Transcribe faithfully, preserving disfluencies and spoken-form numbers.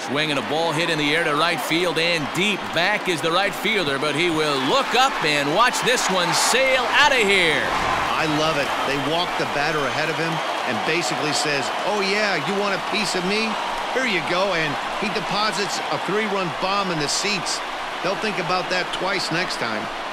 Swinging a ball hit in the air to right field and deep. Back is the right fielder, but he will look up and watch this one sail out of here. I love it. They walk the batter ahead of him and basically says, oh yeah, you want a piece of me? Here you go. And he deposits a three-run bomb in the seats. They'll think about that twice next time.